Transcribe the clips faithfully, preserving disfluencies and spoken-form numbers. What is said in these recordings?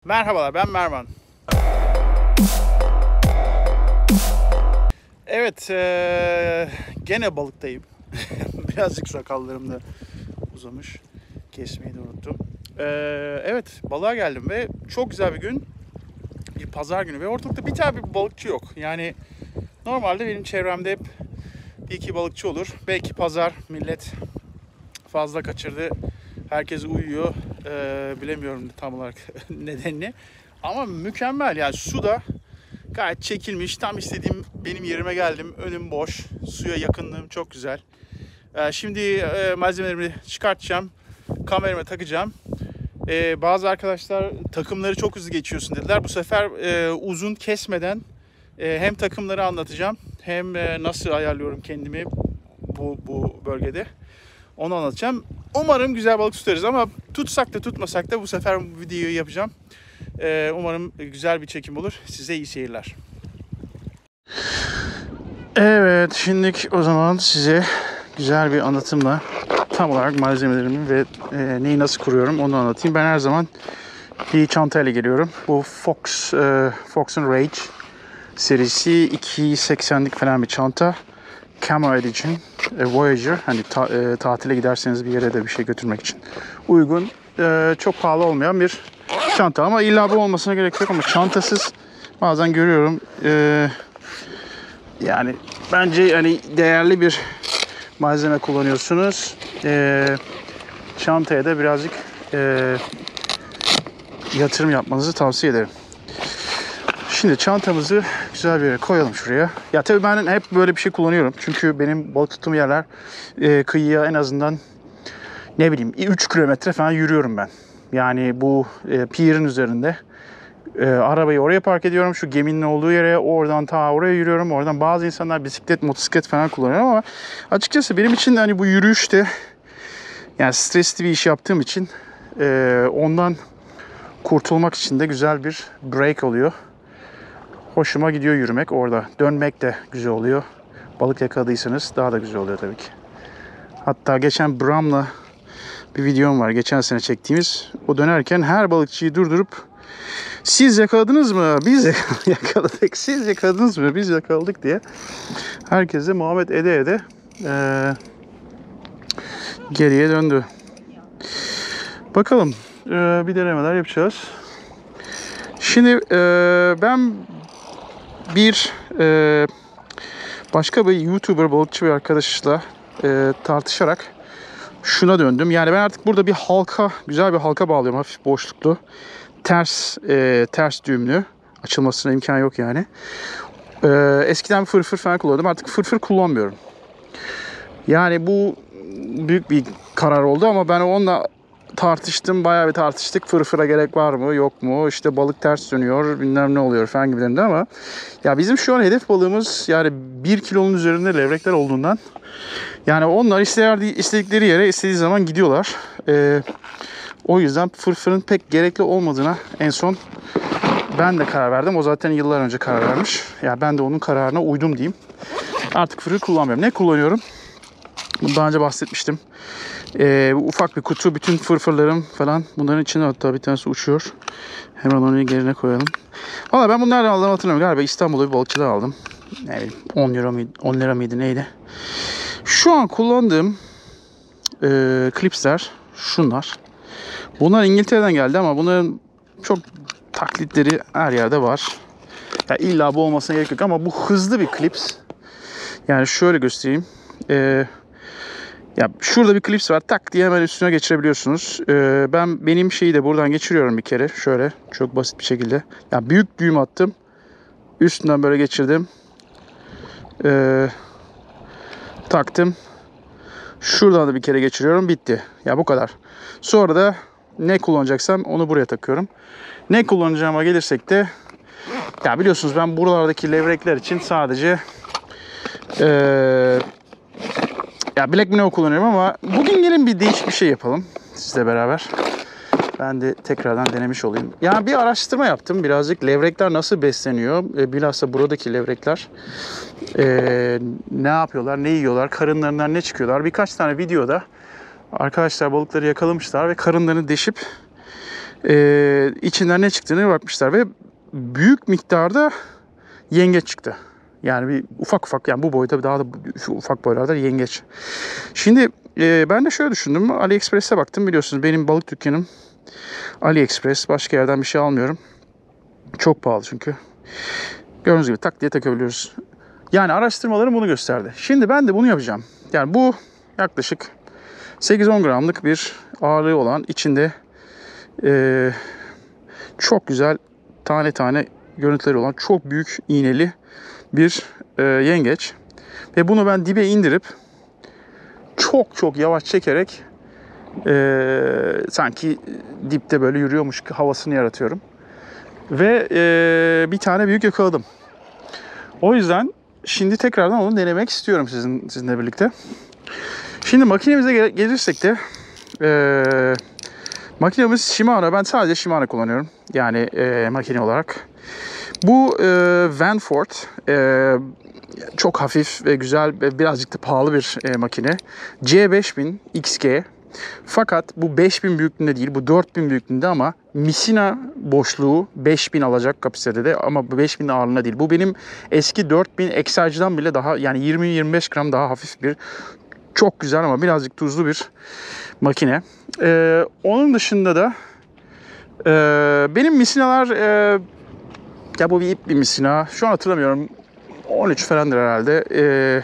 Merhabalar, ben Mervan. Evet, ee, gene balıktayım. Birazcık sakallarım da uzamış. Kesmeyi de unuttum. Ee, evet, balığa geldim ve çok güzel bir gün. Bir pazar günü ve ortalıkta bir tane bir balıkçı yok. Yani normalde benim çevremde hep bir iki balıkçı olur. Belki pazar millet fazla kaçırdı. Herkes uyuyor. Ee, bilemiyorum tam olarak nedenini. Ama mükemmel yani, su da gayet çekilmiş. Tam istediğim benim yerime geldim. Önüm boş. Suya yakınlığım çok güzel. Ee, şimdi e, malzemelerimi çıkartacağım. Kamerama takacağım. Ee, bazı arkadaşlar takımları çok hızlı geçiyorsun dediler. Bu sefer e, uzun kesmeden e, hem takımları anlatacağım. Hem e, nasıl ayarlıyorum kendimi bu, bu bölgede. Onu anlatacağım. Umarım güzel balık tutarız ama tutsak da tutmasak da bu sefer bu videoyu yapacağım. Ee, umarım güzel bir çekim olur. Size iyi seyirler. Evet, şimdi o zaman size güzel bir anlatımla tam olarak malzemelerimi ve e, neyi nasıl kuruyorum onu anlatayım. Ben her zaman bir çantayla geliyorum. Bu Fox, e, Fox'un Rage serisi iki seksenlik falan bir çanta. Camo Edition, e, Voyager, hani ta, e, tatile giderseniz bir yere de bir şey götürmek için uygun, e, çok pahalı olmayan bir çanta ama illa bu olmasına gerek yok ama çantasız bazen görüyorum, e, yani bence hani değerli bir malzeme kullanıyorsunuz, e, çantaya da birazcık e, yatırım yapmanızı tavsiye ederim. Şimdi çantamızı güzel bir yere koyalım şuraya. Ya tabii ben hep böyle bir şey kullanıyorum. Çünkü benim balık tuttuğum yerler e, kıyıya en azından ne bileyim üç kilometre falan yürüyorum ben. Yani bu e, pier'in üzerinde. E, arabayı oraya park ediyorum. Şu geminin olduğu yere, oradan ta oraya yürüyorum. Oradan bazı insanlar bisiklet, motosiklet falan kullanıyor ama açıkçası benim için hani bu yürüyüşte yani stresli bir iş yaptığım için e, ondan kurtulmak için de güzel bir break oluyor. Hoşuma gidiyor yürümek orada. Dönmek de güzel oluyor. Balık yakaladıysanız daha da güzel oluyor tabii ki. Hatta geçen Bram'la bir videom var. Geçen sene çektiğimiz. O dönerken her balıkçıyı durdurup siz yakaladınız mı? Biz yakaladık. Siz yakaladınız mı? Biz yakaladık diye. Herkese muhabbet ede ede ee, geriye döndü. Bakalım. Ee, bir denemeler yapacağız. Şimdi ee, ben bir e, başka bir YouTuber balıkçı bir arkadaşla e, tartışarak şuna döndüm. Yani ben artık burada bir halka, güzel bir halka bağlıyorum, hafif boşluklu. Ters e, ters düğümlü. Açılmasına imkan yok yani. E, eskiden fırfır falan kullanıyordum. Artık fırfır kullanmıyorum. Yani bu büyük bir karar oldu ama ben onunla tartıştım. Bayağı bir tartıştık. Fırfıra gerek var mı yok mu? İşte balık ters dönüyor. Bilmem ne oluyor falan gibilerinde ama ya bizim şu an hedef balığımız yani bir kilonun üzerinde levrekler olduğundan yani onlar istedikleri yere istediği zaman gidiyorlar. Ee, o yüzden fırfırın pek gerekli olmadığına en son ben de karar verdim. O zaten yıllar önce karar vermiş. Ya yani ben de onun kararına uydum diyeyim. Artık fırfır kullanmıyorum. Ne kullanıyorum? Bunu daha önce bahsetmiştim. Ee, ufak bir kutu, bütün fırfırlarım falan bunların içinde, hatta bir tanesi uçuyor. Hemen onu yerine koyalım. Valla ben bunu nereden aldım hatırlamıyorum. Galiba İstanbul'da bir balıkçıdan aldım. Yani on euro muydu, on lira mıydı neydi? Şu an kullandığım e, klipsler şunlar. Bunlar İngiltere'den geldi ama bunların çok taklitleri her yerde var. Ya illa bu olmasına gerek yok ama bu hızlı bir klips. Yani şöyle göstereyim. Eee Ya şurada bir klips var. Tak diye hemen üstüne geçirebiliyorsunuz. Ee, ben benim şeyi de buradan geçiriyorum bir kere. Şöyle çok basit bir şekilde. Ya büyük düğüm attım. Üstünden böyle geçirdim. Ee, taktım. Şuradan da bir kere geçiriyorum. Bitti. Ya bu kadar. Sonra da ne kullanacaksam onu buraya takıyorum. Ne kullanacağıma gelirsek de ya biliyorsunuz ben buralardaki levrekler için sadece eee Ya Black Minnow kullanıyorum ama bugün gelin bir değişik bir şey yapalım sizle beraber. Ben de tekrardan denemiş olayım. Yani bir araştırma yaptım birazcık. Levrekler nasıl besleniyor? E, bilhassa buradaki levrekler e, ne yapıyorlar, ne yiyorlar, karınlarından ne çıkıyorlar? Birkaç tane videoda arkadaşlar balıkları yakalamışlar ve karınlarını deşip Ee, içinden ne çıktığını bakmışlar ve büyük miktarda yengeç çıktı. Yani bir ufak ufak, yani bu boyda, daha da şu ufak boylarda yengeç. Şimdi e, ben de şöyle düşündüm. AliExpress'e baktım, biliyorsunuz benim balık dükkanım AliExpress. Başka yerden bir şey almıyorum. Çok pahalı çünkü. Gördüğünüz gibi tak diye takabiliyoruz. Yani araştırmalarım bunu gösterdi. Şimdi ben de bunu yapacağım. Yani bu yaklaşık sekiz on gramlık bir ağırlığı olan, içinde e, çok güzel tane tane görüntüleri olan çok büyük iğneli bir e, yengeç. Ve bunu ben dibe indirip çok çok yavaş çekerek e, sanki dipte böyle yürüyormuş havasını yaratıyorum. Ve e, bir tane büyük yakaladım. O yüzden şimdi tekrardan onu denemek istiyorum sizin sizinle birlikte. Şimdi makinemize gel- gelirsek de e, makinemiz Shimano. Ben sadece Shimano kullanıyorum. Yani e, makine olarak. Bu e, Vanford e, çok hafif ve güzel ve birazcık da pahalı bir e, makine. C beş bin X G. Fakat bu beş bin büyüklüğünde değil, bu dört bin büyüklüğünde, ama misina boşluğu beş bin alacak kapasitede de, ama bu beş bin ağırlığında değil. Bu benim eski dört bin Excel'ciden bile daha, yani yirmi yirmi beş gram daha hafif bir, çok güzel ama birazcık tuzlu bir makine. Ee, onun dışında da e, benim misinalar, e, ya bu bir ip bir misina. Şu an hatırlamıyorum. on üç falandır herhalde. Ee,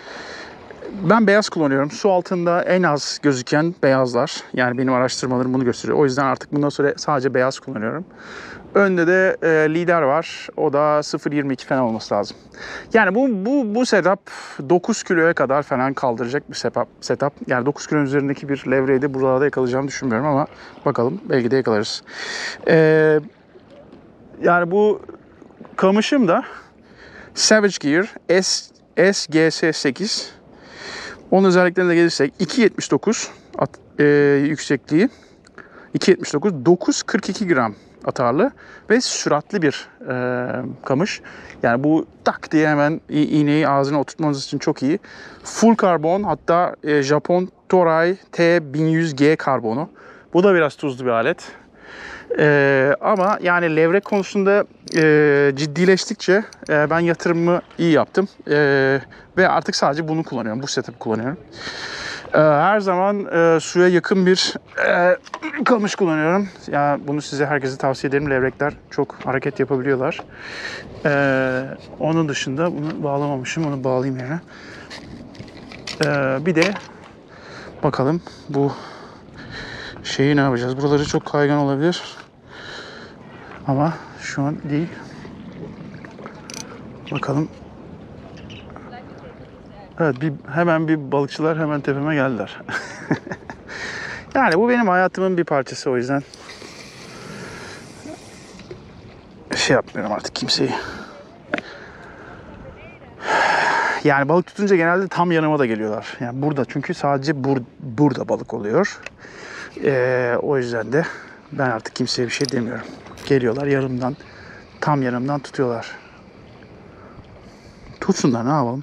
ben beyaz kullanıyorum. Su altında en az gözüken beyazlar. Yani benim araştırmalarım bunu gösteriyor. O yüzden artık bundan sonra sadece beyaz kullanıyorum. Önde de e, lider var. O da sıfır yirmi iki falan olması lazım. Yani bu bu bu setup dokuz kiloya kadar falan kaldıracak bir setup. setup. Yani dokuz kilonun üzerindeki bir levreyi de buralarda yakalayacağımı düşünmüyorum ama bakalım, belki de yakalarız. Ee, yani bu kamışım da Savage Gear S, S G S sekiz. Onun özelliklerine de gelirsek iki yetmiş dokuz at, e, yüksekliği, iki yetmiş dokuz, dokuz virgül kırk iki gram atarlı ve süratli bir e, kamış. Yani bu tak diye hemen iğneyi ağzına oturtmanız için çok iyi. Full karbon, hatta e, Japon Toray T bin yüz G karbonu. Bu da biraz tuzlu bir alet. Ee, ama yani levrek konusunda e, ciddileştikçe e, ben yatırımımı iyi yaptım. E, ve artık sadece bunu kullanıyorum. Bu setup'ı kullanıyorum. E, her zaman e, suya yakın bir e, kamış kullanıyorum. Yani bunu size, herkese tavsiye ederim. Levrekler çok hareket yapabiliyorlar. E, onun dışında bunu bağlamamışım. Onu bağlayayım yerine. E, bir de bakalım bu şeyi ne yapacağız? Buraları çok kaygan olabilir. Ama şu an değil. Bakalım. Evet, bir, hemen bir balıkçılar hemen tepeme geldiler. Yani bu benim hayatımın bir parçası, o yüzden şey yapmıyorum artık kimseyi. Yani balık tutunca genelde tam yanıma da geliyorlar. Yani burada, çünkü sadece bur, burada balık oluyor. Ee, o yüzden de ben artık kimseye bir şey demiyorum. Geliyorlar yarımdan, tam yanımdan tutuyorlar. Tutsunlar, ne yapalım?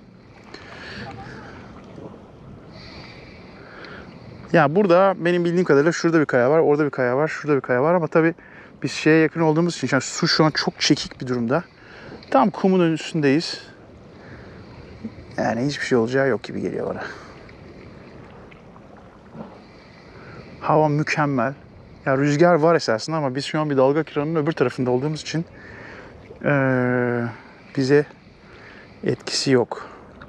Ya burada benim bildiğim kadarıyla şurada bir kaya var, orada bir kaya var, şurada bir kaya var, ama tabii biz şeye yakın olduğumuz için, yani su şu an çok çekik bir durumda. Tam kumun üstündeyiz. Yani hiçbir şey olacağı yok gibi geliyor bana. Hava mükemmel. Ya rüzgar var esasında, ama biz şu an bir dalga kıranın öbür tarafında olduğumuz için ee, bize etkisi yok.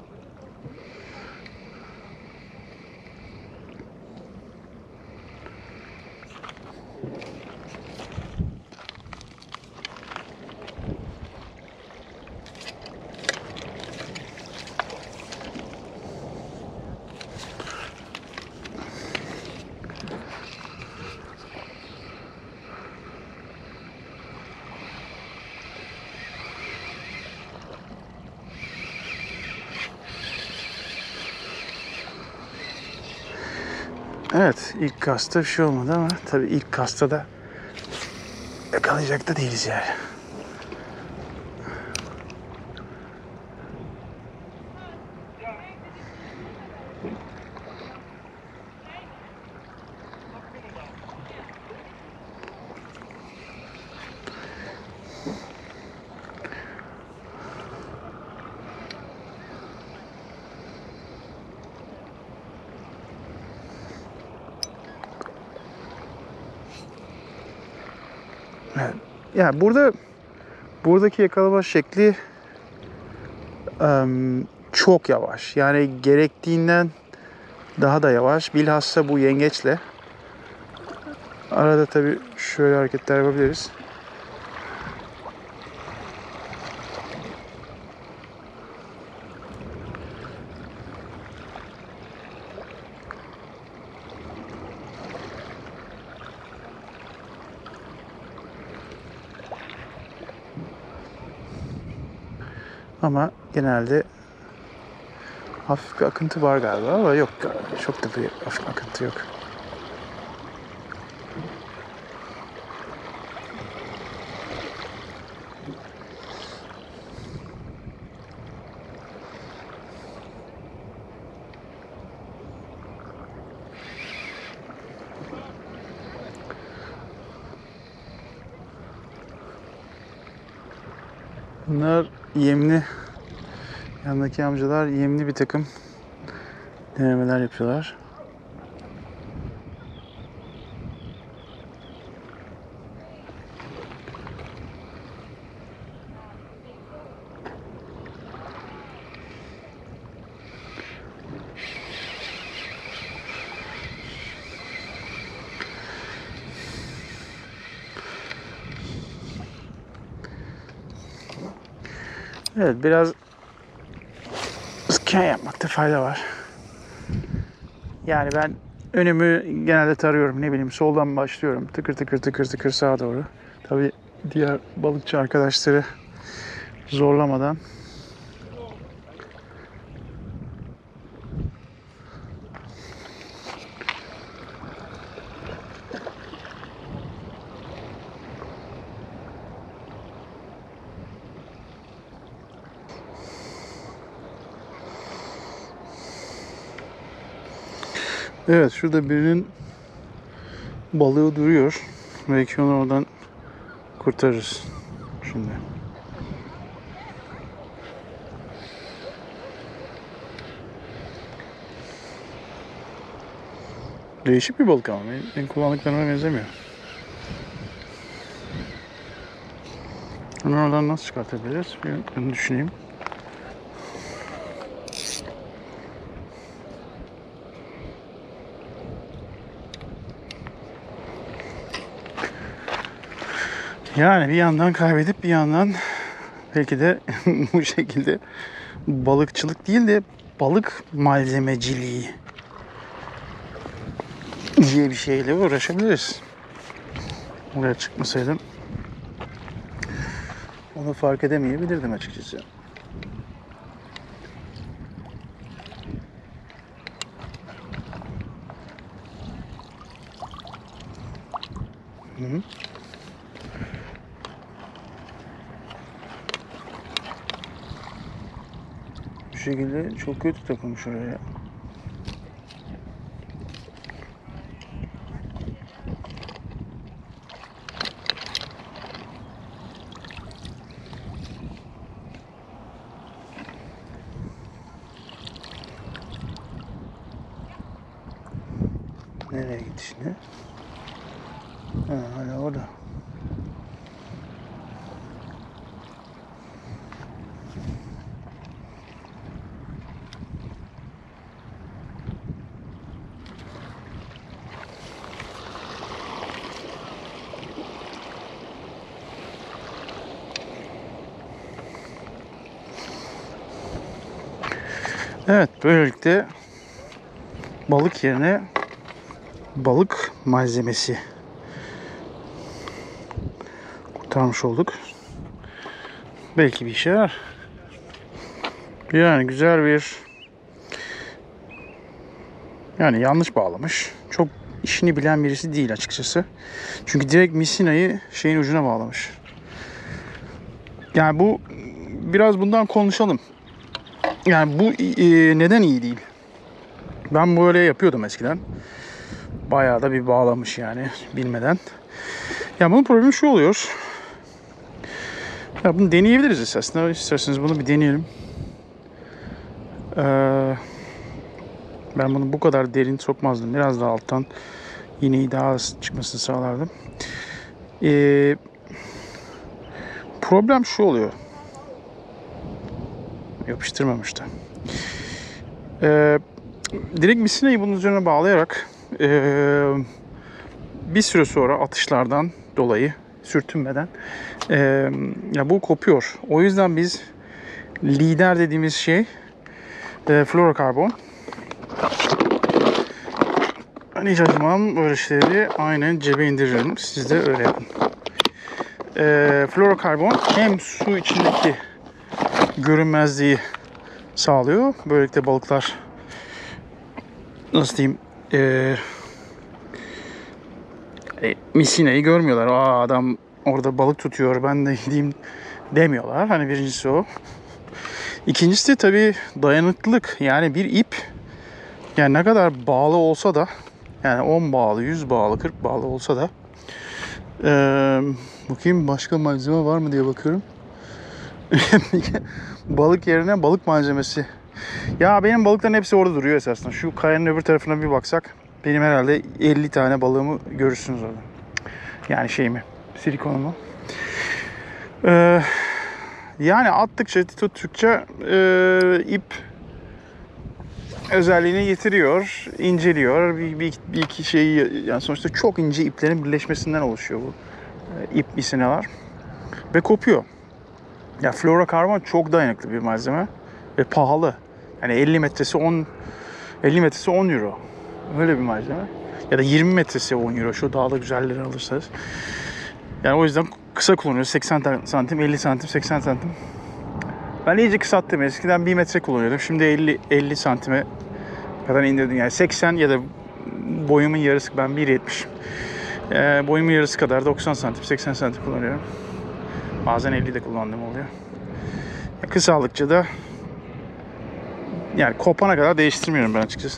Evet, ilk kasta bir şey olmadı, ama tabii ilk kasta da yakalayacak da değiliz yani. Evet. Yani burada buradaki yakalama şekli em, çok yavaş. Yani gerektiğinden daha da yavaş. Bilhassa bu yengeçle. Arada tabii şöyle hareketler yapabiliriz. Ama genelde hafif bir akıntı var galiba ama yok, çok da bir hafif akıntı yok. Bunlar yemli, yanındaki amcalar yemli bir takım denemeler yapıyorlar. Evet, biraz scan yapmakta fayda var. Yani ben önümü genelde tarıyorum, ne bileyim soldan başlıyorum, tıkır tıkır tıkır tıkır sağa doğru. Tabii diğer balıkçı arkadaşları zorlamadan. Evet, şurada birinin balığı duruyor. Belki onu oradan kurtarırız şimdi. Değişik bir balık ama benim kullandıklarıma benzemiyor. Onu oradan nasıl çıkartabiliriz? Bir bunu düşüneyim. Yani bir yandan kaybedip bir yandan belki de bu şekilde balıkçılık değil de balık malzemeciliği diye bir şeyle uğraşabiliriz. Buraya çıkmasaydım onu fark edemeyebilirdim açıkçası. Hı-hı. Bu şekilde çok kötü takılmış oraya. Nereye gitti şimdi? Ha, hala orada. Evet, böylelikle balık yerine balık malzemesi kurtarmış olduk. Belki bir işe yarar. Yani güzel bir, yani yanlış bağlamış. Çok işini bilen birisi değil açıkçası. Çünkü direkt misinayı şeyin ucuna bağlamış. Yani bu, biraz bundan konuşalım. Yani bu e, neden iyi değil? Ben böyle yapıyordum eskiden. Bayağı da bir bağlamış yani bilmeden. Ya bunun problemi şu oluyor. Ya bunu deneyebiliriz esasında. İsterseniz bunu bir deneyelim. Ee, ben bunu bu kadar derin sokmazdım. Biraz daha alttan iğneyi daha az çıkmasını sağlardım. Ee, problem şu oluyor. Yapıştırmamıştı. Ee, direkt misinayı bunun üzerine bağlayarak ee, bir süre sonra atışlardan dolayı sürtünmeden ee, ya bu kopuyor. O yüzden biz lider dediğimiz şey e, fluorokarbon. Ben hiç acımam böyle şeyleri aynen cebe indiririm. Siz de öyle yapın. E, fluorokarbon hem su içindeki görünmezliği sağlıyor. Böylelikle balıklar nasıl diyeyim e, e, misinayı görmüyorlar. Aa, adam orada balık tutuyor, ben de gideyim demiyorlar. Hani birincisi o. İkincisi de tabii dayanıklılık. Yani bir ip yani ne kadar bağlı olsa da yani on bağlı, yüz bağlı, kırk bağlı olsa da ee, bakayım başka malzeme var mı diye bakıyorum. Balık yerine balık malzemesi. Ya benim balıkların hepsi orada duruyor esasında. Şu kayanın öbür tarafına bir baksak benim herhalde elli tane balığımı görürsünüz orada. Yani şeyimi, silikonumu. Ee, yani attıkça, tuttukça e, ip özelliğini yitiriyor, inceliyor. Bir, bir, bir iki şeyi, yani sonuçta çok ince iplerin birleşmesinden oluşuyor bu e, ip misinalar ve kopuyor. Ya fluorokarbon çok dayanıklı bir malzeme ve pahalı. Yani elli metresi on elli metresi on euro. Öyle bir malzeme. Ya da yirmi metresi on euro. Şu daha da güzelleri alırsanız. Yani o yüzden kısa kullanıyoruz. seksen santim, elli santim, seksen santim. Ben iyice kısalttım. Eskiden bir metre kullanıyordum. Şimdi elli elli santime kadar indirdim. Yani seksen ya da boyumun yarısı, ben bir yetmiş. Ee, boyumun yarısı kadar doksan santim, seksen santim kullanıyorum. Bazen elli de kullandığım oluyor. Kısaldıkça da yani kopana kadar değiştirmiyorum ben açıkçası.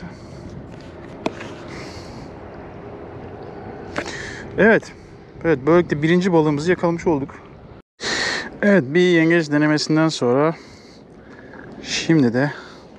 Evet. Evet, böylelikle birinci balığımızı yakalamış olduk. Evet, bir yengeç denemesinden sonra şimdi de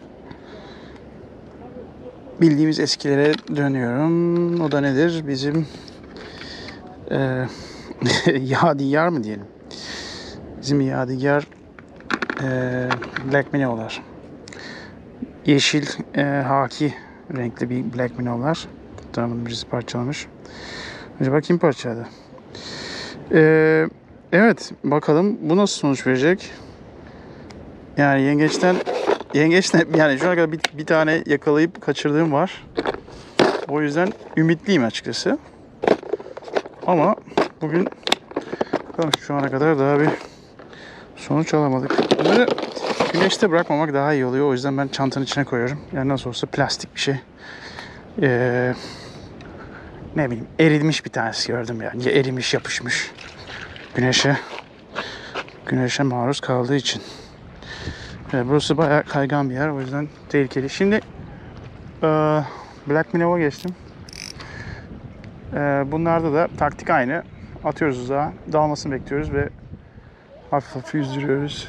bildiğimiz eskilere dönüyorum. O da nedir? Bizim e, yadigar mı diyelim? Bizim yadigar e, Black Minnow'lar. Yeşil e, haki renkli bir Black Minnow'lar. Tamam, birisi parçalamış. Acaba kim parçaladı? E, evet, bakalım bu nasıl sonuç verecek? Yani yengeçten yengeçten yani şu ana kadar bir, bir tane yakalayıp kaçırdığım var. O yüzden ümitliyim açıkçası. Ama bugün bakalım, şu ana kadar daha bir sonuç alamadık. Bunları güneşte bırakmamak daha iyi oluyor. O yüzden ben çantanın içine koyuyorum. Yani nasıl olsa plastik bir şey. Ee, ne bileyim, erimiş bir tanesi gördüm yani. Ya erimiş, yapışmış. Güneşe güneşe maruz kaldığı için. Evet, burası bayağı kaygan bir yer. O yüzden tehlikeli. Şimdi e, Black Minnow'a geçtim. E, bunlarda da taktik aynı. Atıyoruz uzağa. Dalmasını bekliyoruz ve hafif hafif yüzdürüyoruz.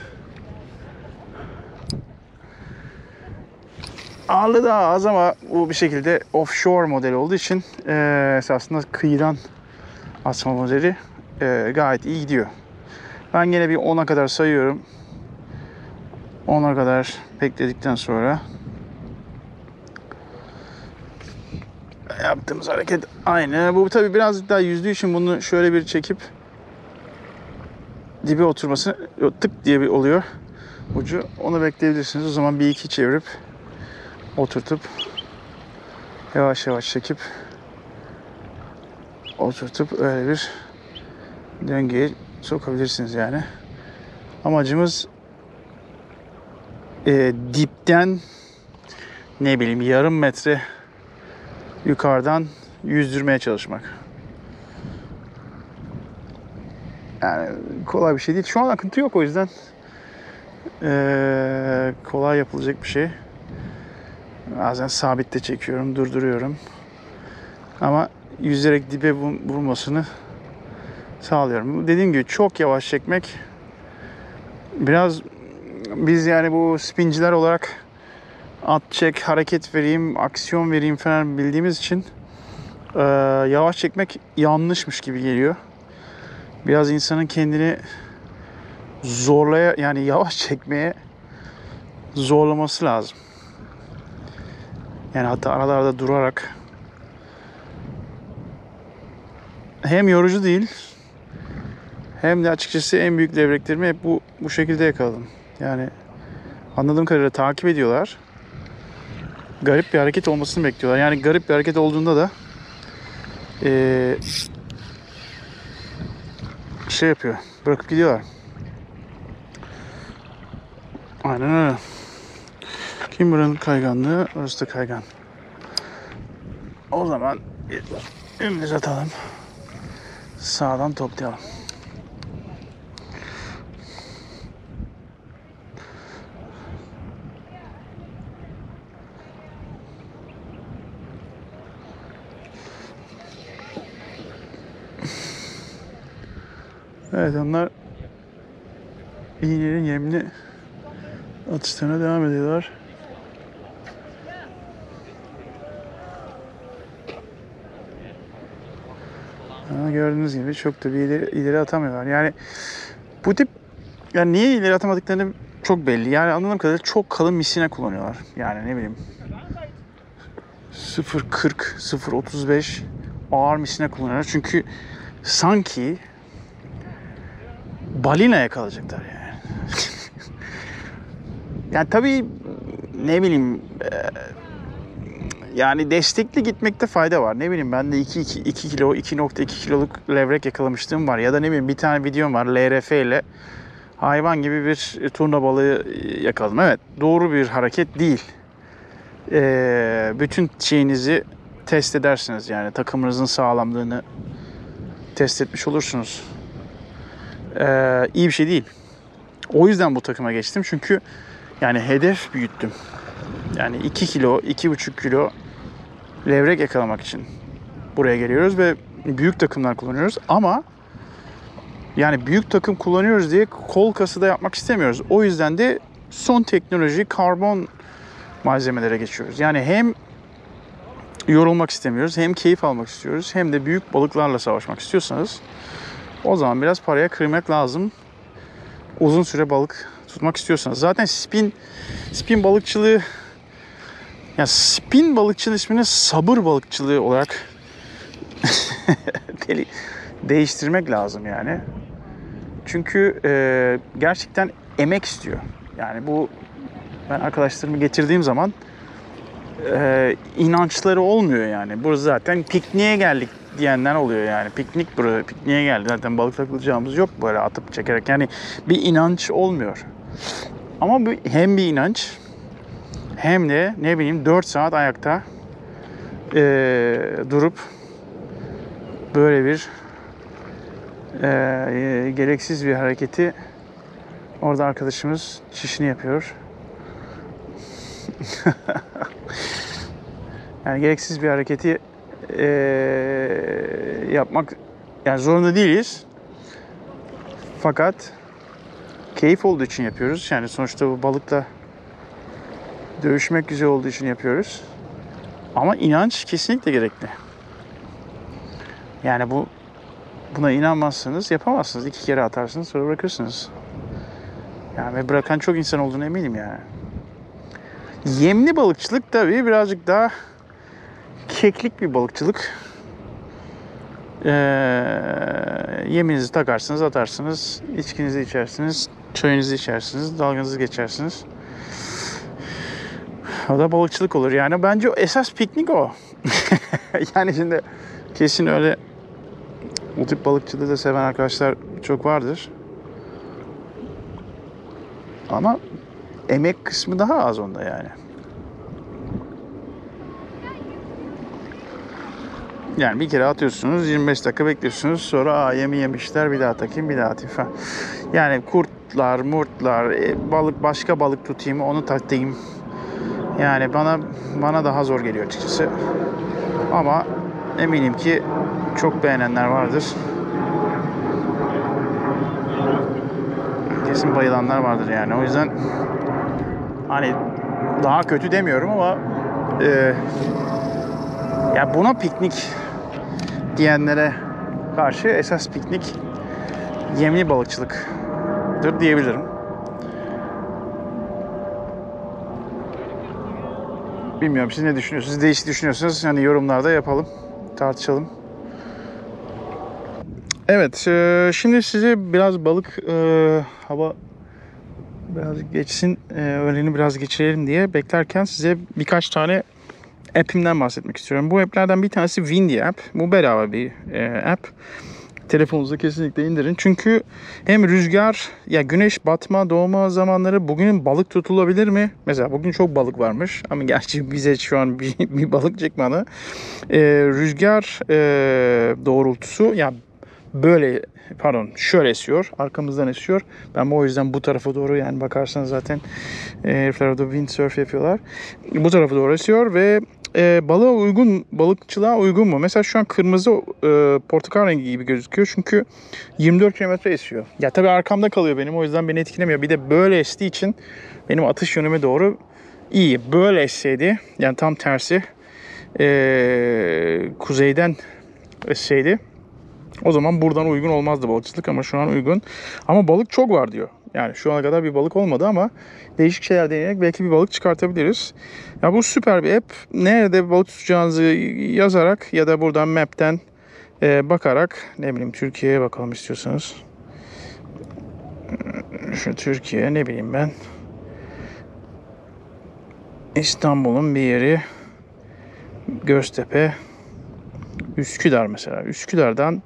Ağırlığı daha az ama bu bir şekilde offshore modeli olduğu için e, esasında kıyıdan asma modeli e, gayet iyi gidiyor. Ben yine bir ona kadar sayıyorum. ona kadar bekledikten sonra yaptığımız hareket aynı. Bu tabii biraz daha yüzdüğü için bunu şöyle bir çekip dibe oturması tık diye bir oluyor ucu. Onu bekleyebilirsiniz. O zaman bir iki çevirip oturtup yavaş yavaş çekip oturtup öyle bir döngüye sokabilirsiniz yani. Amacımız e, dipten ne bileyim yarım metre yukarıdan yüzdürmeye çalışmak. Yani kolay bir şey değil. Şu an akıntı yok, o yüzden ee, kolay yapılacak bir şey. Bazen sabitte çekiyorum, durduruyorum. Ama yüzerek dibe vurmasını sağlıyorum. Dediğim gibi çok yavaş çekmek. Biraz biz yani bu spinciler olarak at çek, hareket vereyim, aksiyon vereyim falan bildiğimiz için ee, yavaş çekmek yanlışmış gibi geliyor. Biraz insanın kendini zorlaya yani yavaş çekmeye zorlaması lazım. Yani hatta aralarda durarak hem yorucu değil hem de açıkçası en büyük levreklerimi hep bu bu şekilde yakaladım. Yani anladığım kadarıyla takip ediyorlar. Garip bir hareket olmasını bekliyorlar. Yani garip bir hareket olduğunda da ee, şey yapıyor. Bırakıp gidiyorlar. Aynen öyle. Kim buranın kayganlığı? Orası da kaygan. O zaman önümüze atalım. Sağdan toplayalım. Evet, onlar iğnenin yemli atışlarına devam ediyorlar. Ama gördüğünüz gibi çok da bir ileri, ileri atamıyorlar. Yani bu tip, yani niye ileri atamadıklarını çok belli. Yani anladığım kadarıyla çok kalın misine kullanıyorlar. Yani ne bileyim sıfır kırk, sıfır otuz beş ağır misine kullanıyorlar. Çünkü sanki balina yakalayacaklar yani. Yani tabii ne bileyim yani destekli gitmekte fayda var. Ne bileyim ben de iki kilo, iki nokta iki kiloluk levrek yakalamışlığım var. Ya da ne bileyim bir tane videom var L R F ile hayvan gibi bir turna balığı yakaladım. Evet, doğru bir hareket değil. Ee, bütün şeyinizi test edersiniz. Yani takımınızın sağlamlığını test etmiş olursunuz. Ee, iyi bir şey değil. O yüzden bu takıma geçtim. Çünkü yani hedef büyüttüm. Yani iki kilo, iki buçuk kilo levrek yakalamak için buraya geliyoruz ve büyük takımlar kullanıyoruz. Ama yani büyük takım kullanıyoruz diye kol kası da yapmak istemiyoruz. O yüzden de son teknoloji karbon malzemelere geçiyoruz. Yani hem yorulmak istemiyoruz, hem keyif almak istiyoruz, hem de büyük balıklarla savaşmak istiyorsanız o zaman biraz paraya kırmak lazım. Uzun süre balık tutmak istiyorsanız. Zaten spin spin balıkçılığı, yani spin balıkçılığı ismini sabır balıkçılığı olarak değiştirmek lazım yani. Çünkü e, gerçekten emek istiyor. Yani bu, ben arkadaşlarımı getirdiğim zaman e, inançları olmuyor yani. Burası zaten pikniğe geldik diyenler oluyor yani. Piknik burası, pikniğe geldi. Zaten balık takılacağımız yok böyle atıp çekerek. Yani bir inanç olmuyor. Ama bu hem bir inanç hem de ne bileyim dört saat ayakta e, durup böyle bir e, gereksiz bir hareketi, orada arkadaşımız çişini yapıyor. Yani gereksiz bir hareketi e, yapmak yani zorunda değiliz. Fakat keyif olduğu için yapıyoruz. Yani sonuçta bu balıkla dövüşmek güzel olduğu için yapıyoruz. Ama inanç kesinlikle gerekli. Yani bu buna inanmazsanız yapamazsınız. İki kere atarsınız, sonra bırakırsınız. Yani ve bırakan çok insan olduğunu eminim yani. Yemli balıkçılık tabii birazcık daha keklik bir balıkçılık. Ee, yeminizi takarsınız, atarsınız, içkinizi içersiniz, çayınızı içersiniz, dalganızı geçersiniz. O da balıkçılık olur. Yani bence esas piknik o. Yani şimdi kesin öyle bu tip balıkçılığı da seven arkadaşlar çok vardır. Ama emek kısmı daha az onda yani. Yani bir kere atıyorsunuz, yirmi beş dakika bekliyorsunuz. Sonra aa yemi yemişler, bir daha takayım, bir daha atayım falan. Yani kurtlar, murtlar, balık, başka balık tutayım, onu takayım. Yani bana bana daha zor geliyor açıkçası. Ama eminim ki çok beğenenler vardır. Kesin bayılanlar vardır yani. O yüzden hani daha kötü demiyorum ama e, ya buna piknik diyenlere karşı esas piknik yemli balıkçılık. balıktır diyebilirim. Bilmiyorum, siz ne düşünüyorsunuz? Siz değişik düşünüyorsunuz. Yani yorumlarda yapalım, tartışalım. Evet, e, şimdi size biraz balık e, hava biraz geçsin, e, öğleni biraz geçirelim diye beklerken size birkaç tane app'imden bahsetmek istiyorum. Bu app'lerden bir tanesi Windy app. Bu bedava bir e, app. Telefonunuza kesinlikle indirin. Çünkü hem rüzgar, ya güneş batma, doğma zamanları bugün balık tutulabilir mi? Mesela bugün çok balık varmış. Ama gerçi bize şu an bir, bir balık çıkmadı. Ee, rüzgar e, doğrultusu, ya böyle pardon şöyle esiyor. Arkamızdan esiyor. Ben o yüzden bu tarafa doğru, yani bakarsanız zaten e, herifler orada windsurf yapıyorlar. Bu tarafa doğru esiyor ve e, balığa uygun, balıkçılığa uygun mu? Mesela şu an kırmızı e, portakal rengi gibi gözüküyor. Çünkü yirmi dört kilometre esiyor. Ya tabii arkamda kalıyor benim. O yüzden beni etkilemiyor. Bir de böyle estiği için benim atış yönüme doğru iyi. Böyle esseydi, yani tam tersi e, kuzeyden esseydi, o zaman buradan uygun olmazdı balıkçılık, ama şu an uygun. Ama balık çok var diyor. Yani şu ana kadar bir balık olmadı ama değişik şeyler deneyerek belki bir balık çıkartabiliriz. Ya bu süper bir app. Nerede balık tutacağınızı yazarak ya da buradan map'ten e, bakarak, ne bileyim Türkiye'ye bakalım istiyorsanız. Şu Türkiye, ne bileyim ben. İstanbul'un bir yeri, Göztepe, Üsküdar mesela. Üsküdar'dan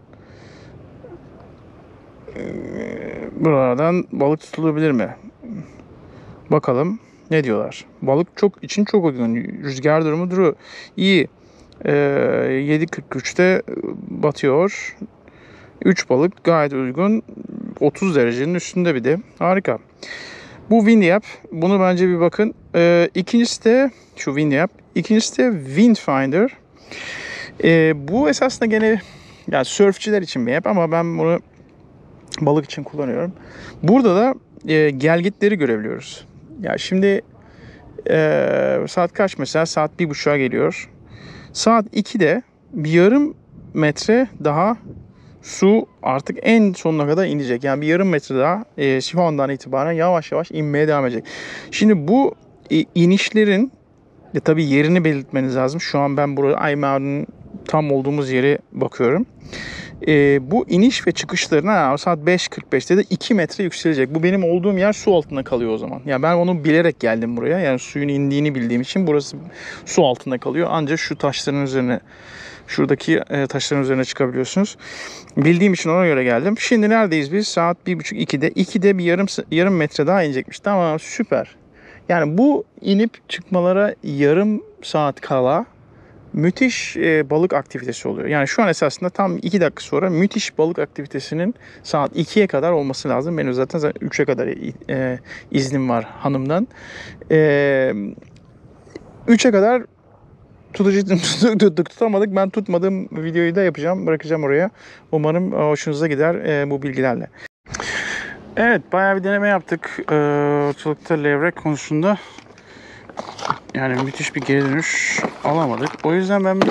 buralardan balık tutulabilir mi? Bakalım ne diyorlar. Balık çok için çok uygun. Rüzgar durumu duru iyi. Ee, yedi kırk üçte batıyor. üç balık gayet uygun. otuz derecenin üstünde bir de. Harika. Bu Windy app. Bunu bence bir bakın. Ee, ikincisi de şu Windy app. İkincisi de Windfinder. Ee, bu esasında gene yani sörfçiler için bir app ama ben bunu balık için kullanıyorum. Burada da e, gelgitleri görebiliyoruz. Ya şimdi e, saat kaç mesela? Saat bir buçuğa geliyor. Saat ikide bir yarım metre daha su artık en sonuna kadar inecek. Yani bir yarım metre daha e, şu andan itibaren yavaş yavaş inmeye devam edecek. Şimdi bu e, inişlerin e, tabii yerini belirtmeniz lazım. Şu an ben burada Aymar'ın tam olduğumuz yere bakıyorum. E, bu iniş ve çıkışlarına saat beş kırk beşte de iki metre yükselecek. Bu benim olduğum yer su altında kalıyor o zaman. Yani ben onu bilerek geldim buraya. Yani suyun indiğini bildiğim için burası su altında kalıyor. Ancak şu taşların üzerine, şuradaki e, taşların üzerine çıkabiliyorsunuz. Bildiğim için ona göre geldim. Şimdi neredeyiz biz? Saat bir buçuk ikide. ikide bir yarım yarım metre daha inecekmiş. Tamam, süper. Yani bu inip çıkmalara yarım saat kala müthiş e, balık aktivitesi oluyor. Yani şu an esasında tam iki dakika sonra müthiş balık aktivitesinin saat ikiye kadar olması lazım. Benim zaten, zaten üçe kadar e, iznim var hanımdan. E, üçe kadar tutacaktık, tuttuk, tutamadık. Ben tutmadığım videoyu da yapacağım. Bırakacağım oraya. Umarım hoşunuza gider e, bu bilgilerle. Evet, bayağı bir deneme yaptık. E, Çılıkta levrek konusunda. Yani müthiş bir geri dönüş alamadık. O yüzden ben bir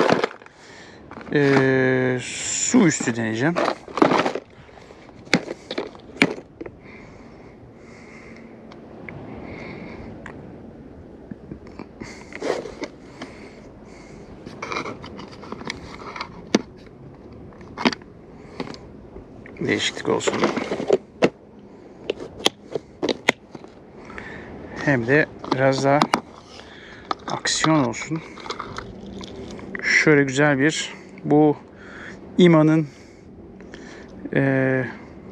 e, su üstü deneyeceğim. Değişiklik olsun. Hem de biraz daha aksiyon olsun. Şöyle güzel bir, bu İMA'nın e,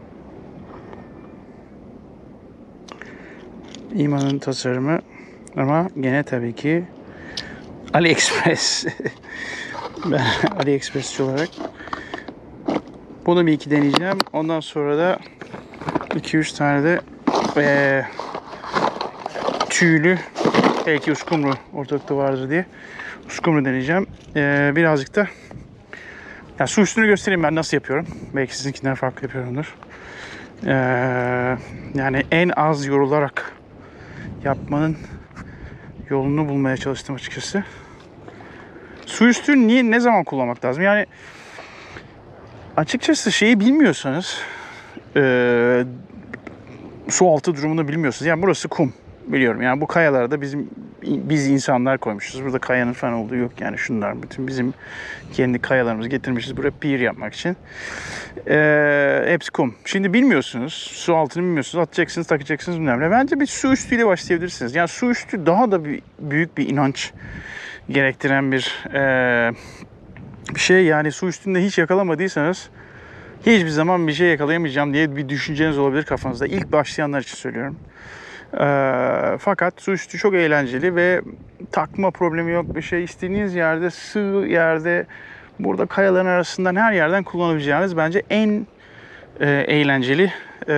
İMA'nın tasarımı ama gene tabii ki AliExpress. Ben AliExpress'çi olarak bunu bir iki deneyeceğim. Ondan sonra da iki üç tane de e, tüylü, belki uskumru ortalıkta vardır diye uskumru deneyeceğim. Ee, birazcık da ya su üstünü göstereyim ben nasıl yapıyorum. Belki sizinkinden farklı yapıyorumdur. Ee, yani en az yorularak yapmanın yolunu bulmaya çalıştım açıkçası. Su üstünü niye, ne zaman kullanmak lazım? Yani açıkçası şeyi bilmiyorsanız, e, su altı durumunu bilmiyorsunuz. Yani burası kum. Biliyorum. Yani bu kayalarda bizim biz insanlar koymuşuz. Burada kayanın falan olduğu yok. Yani şunlar bütün bizim kendi kayalarımızı getirmişiz buraya pier yapmak için. Ee, hepsi kum. Şimdi bilmiyorsunuz. Su altını bilmiyorsunuz. Atacaksınız, takacaksınız bilmem. Bence bir su üstüyle başlayabilirsiniz. Yani su üstü daha da bir, büyük bir inanç gerektiren bir, e, bir şey. Yani su üstünde hiç yakalamadıysanız hiçbir zaman bir şey yakalayamayacağım diye bir düşünceniz olabilir kafanızda. İlk başlayanlar için söylüyorum. Ee, fakat su üstü çok eğlenceli ve takma problemi yok bir şey. İstediğiniz yerde, sığ yerde, burada kayaların arasından her yerden kullanabileceğiniz bence en e, eğlenceli e,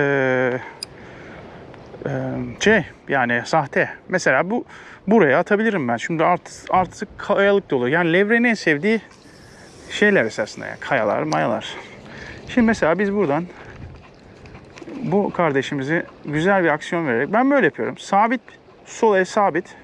e, şey yani sahte. Mesela bu buraya atabilirim ben. Şimdi artık, artık kayalık dolu. Yani levrenin en sevdiği şeyler esasında yani kayalar, mayalar. Şimdi mesela biz buradan bu kardeşimizi güzel bir aksiyon vererek ben böyle yapıyorum. Sabit, sol el sabit.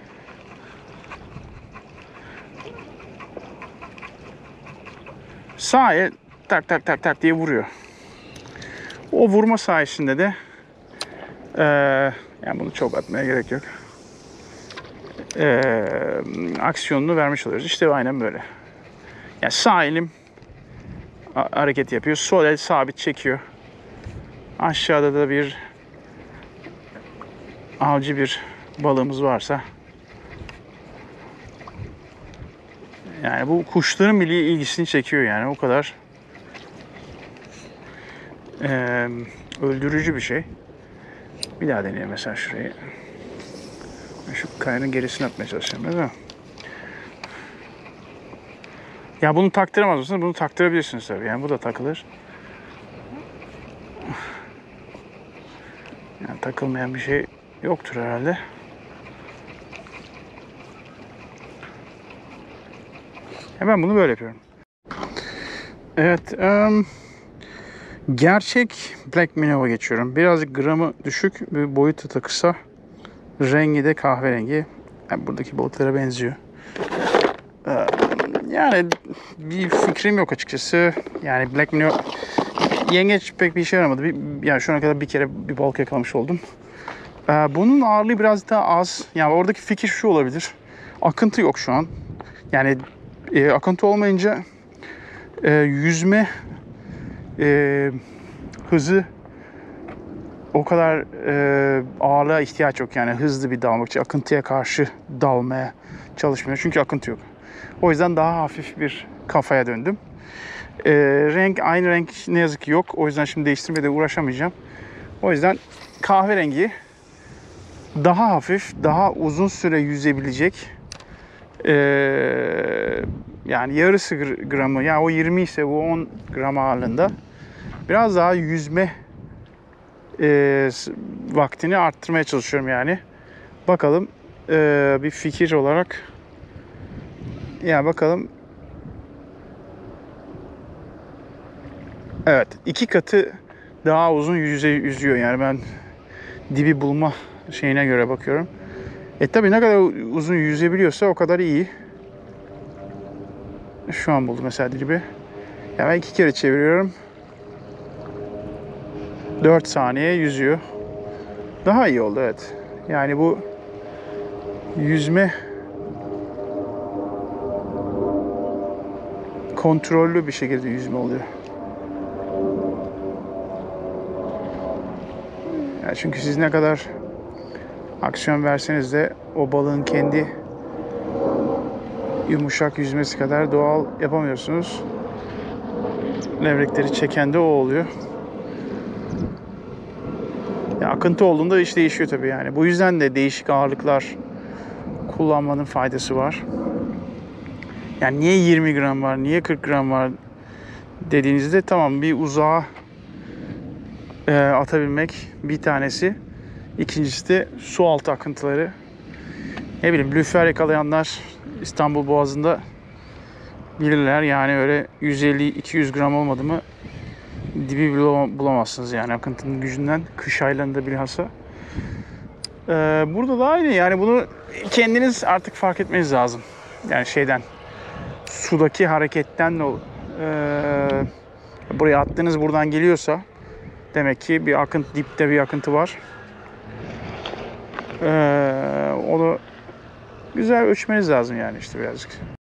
Sağ el tak tak tak tak diye vuruyor. O vurma sayesinde de e, yani bunu çok atmaya gerek yok. E, aksiyonunu vermiş oluyoruz. İşte aynen böyle. Yani sağ elim hareket yapıyor. Sol el sabit çekiyor. Aşağıda da bir avcı bir balığımız varsa yani bu kuşların bile ilgisini çekiyor yani o kadar e, öldürücü bir şey. Bir daha deneyelim mesela şurayı. Şu kayanın gerisini atmaya çalışıyorum değil mi? Ya bunu taktıramaz mısınız? Bunu taktırabilirsiniz tabii. Yani bu da takılır. Yani takılmayan bir şey yoktur herhalde. Hemen bunu böyle yapıyorum. Evet. Um, gerçek Black Minnow'a geçiyorum. Birazcık gramı düşük, bir boyutu da kısa. Rengi de kahverengi. Yani buradaki balıklara benziyor. Um, yani bir fikrim yok açıkçası. Yani Black Minnow yengeç pek bir işe yaramadı. Bir, yani şu ana kadar bir kere bir balık yakalamış oldum. Ee, bunun ağırlığı biraz daha az. Yani oradaki fikir şu olabilir. Akıntı yok şu an. Yani e, akıntı olmayınca e, yüzme e, hızı o kadar e, ağırlığa ihtiyaç yok. Yani hızlı bir dalmakçı akıntıya karşı dalmaya çalışmıyor. Çünkü akıntı yok. O yüzden daha hafif bir kafaya döndüm. E, renk aynı renk ne yazık ki yok. O yüzden şimdi değiştirmeye de uğraşamayacağım. O yüzden kahverengi daha hafif, daha uzun süre yüzebilecek e, yani yarısı gramı yani o yirmi ise bu on gram ağırlığında biraz daha yüzme e, vaktini arttırmaya çalışıyorum yani. Bakalım e, bir fikir olarak yani bakalım. Evet, iki katı daha uzun yüze yüzüyor yani ben dibi bulma şeyine göre bakıyorum. E tabi ne kadar uzun yüzebiliyorsa o kadar iyi. Şu an buldu mesela dibi. Yani ben iki kere çeviriyorum. dört saniye yüzüyor. Daha iyi oldu evet. Yani bu yüzme kontrollü bir şekilde yüzme oluyor. Yani çünkü siz ne kadar aksiyon verseniz de o balığın kendi yumuşak yüzmesi kadar doğal yapamıyorsunuz. Levrekleri çeken de o oluyor. Ya akıntı olduğunda iş değişiyor tabii yani. Bu yüzden de değişik ağırlıklar kullanmanın faydası var. Yani niye yirmi gram var, niye kırk gram var dediğinizde tamam bir uzağa e, atabilmek bir tanesi. İkincisi de su altı akıntıları. Ne bileyim lüfer yakalayanlar İstanbul Boğazı'nda bilirler. Yani öyle yüz elli iki yüz gram olmadı mı dibi bile bulamazsınız yani akıntının gücünden. Kış aylarında bilhassa. Ee, burada da aynı yani bunu kendiniz artık fark etmeniz lazım. Yani şeyden sudaki hareketten de e, buraya attığınız buradan geliyorsa Demek ki bir akıntı, dipte bir akıntı var. Ee, onu güzel ölçmeniz lazım yani işte birazcık.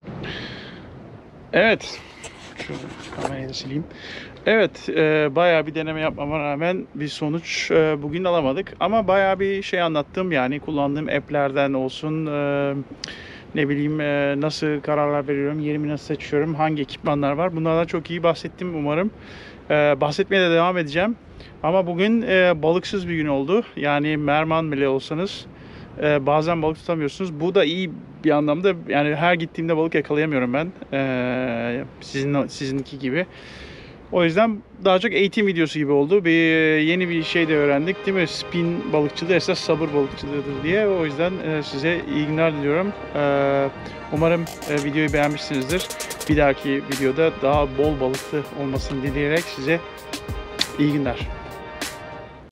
Evet. Şöyle kamerayı da sileyim. Evet, e, bayağı bir deneme yapmama rağmen bir sonuç e, bugün alamadık. Ama bayağı bir şey anlattım yani kullandığım app'lerden olsun, e, ne bileyim e, nasıl kararlar veriyorum, yerimi nasıl seçiyorum, hangi ekipmanlar var. Bunlardan çok iyi bahsettim umarım. E, bahsetmeye de devam edeceğim. Ama bugün e, balıksız bir gün oldu. Yani merman bile olsanız e, bazen balık tutamıyorsunuz. Bu da iyi bir anlamda. Yani her gittiğimde balık yakalayamıyorum ben. E, sizin sizinki gibi. O yüzden daha çok eğitim videosu gibi oldu. Bir yeni bir şey de öğrendik değil mi? Spin balıkçılığı esas sabır balıkçılığıdır diye. O yüzden size iyi günler diliyorum. Umarım videoyu beğenmişsinizdir. Bir dahaki videoda daha bol balıklı olmasını dileyerek size iyi günler.